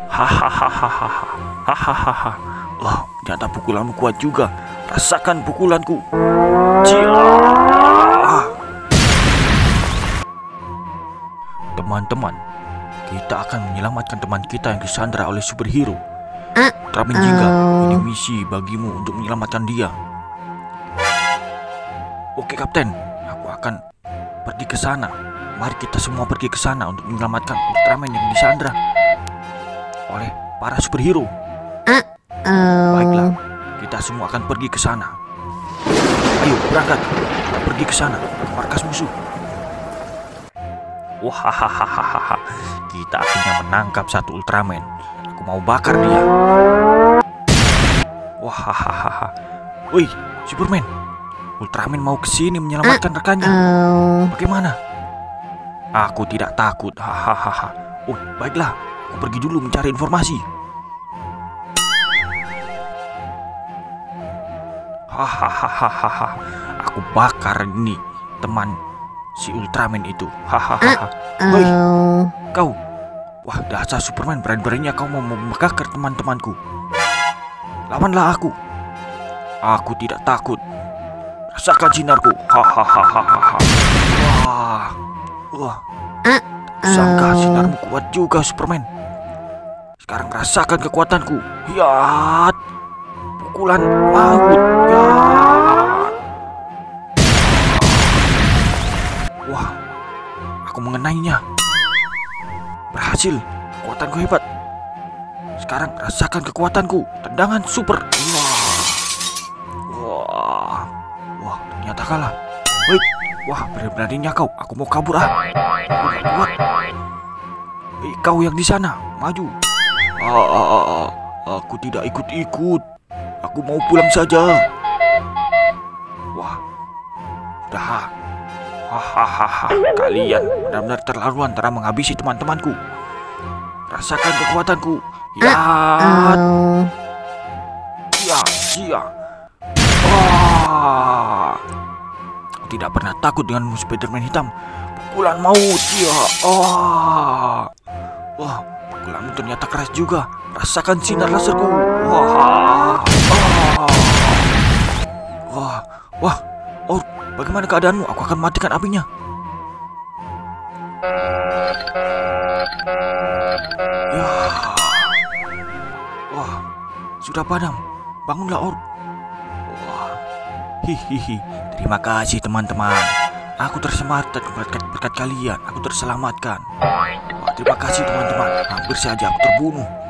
Hahaha. Hahaha. Wah, ternyata pukulanmu kuat juga. Rasakan pukulanku. Cia. Teman-teman, kita akan menyelamatkan teman kita yang disandra oleh superhero. Ultraman Jingga, ini misi bagimu untuk menyelamatkan dia. Oke Kapten, aku akan pergi ke sana. Mari kita semua pergi ke sana untuk menyelamatkan Ultraman yang disandra oleh para superhero. Baiklah, kita semua akan pergi ke sana. Ayo berangkat, kita pergi ke sana, ke markas musuh. Wahahaha, kita akhirnya menangkap satu Ultraman. Aku mau bakar dia. Wahahaha. Woi, Superman. Ultraman mau ke sini menyelamatkan rekannya. Bagaimana? Aku tidak takut. Hahaha. Oh, baiklah. Aku pergi dulu mencari informasi. Hahaha. Aku bakar ini teman si Ultraman itu. Hahaha. Woi, kau. Wah, dasar Superman, berani-beraninya kau mau membakar teman-temanku. Lawanlah aku. Aku tidak takut. Rasakan sinarku. Hahaha. Wah. Sangka sinarmu kuat juga, Superman. Sekarang rasakan kekuatanku. Hiat. Pukulan maut. Hiat. Wah. Aku mengenainya. Berhasil. Kekuatanku hebat. Sekarang rasakan kekuatanku. Tendangan super. Wah, ternyata kalah. Wait. Wah, berani-beraninya kau. Aku mau kabur Kuat. Kau yang di sana, maju. Aku tidak ikut-ikut. Aku mau pulang saja. Wah, sudah. Hahaha. Kalian benar-benar terlaluan telah menghabisi teman-temanku. Rasakan kekuatanku. Ya. Aku tidak pernah takut dengan Spiderman hitam. Pukulan maut. Wah, pukulanmu ternyata keras juga. Rasakan sinar laserku. Wah. Oh, bagaimana keadaanmu? Aku akan matikan apinya. Ya. Wah, sudah padam. Bangunlah, Orb. Wah. Hihihi. Terima kasih teman-teman. Aku terselamatkan berkat kalian. Aku terselamatkan. Wah, terima kasih teman-teman. Hampir saja aku terbunuh.